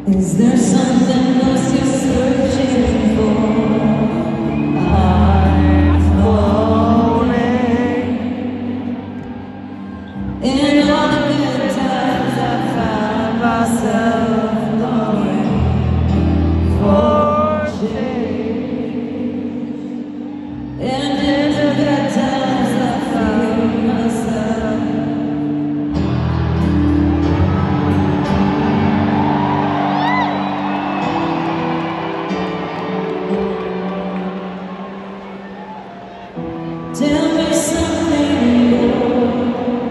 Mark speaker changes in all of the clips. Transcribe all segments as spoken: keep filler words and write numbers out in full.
Speaker 1: Is there something else you're searching for? I'm falling. In all the good times I find myself longing for change. And in the good times I find myself tell me something more.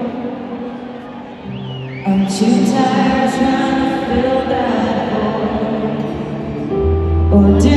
Speaker 1: I'm too tired trying to fill that hole. Or do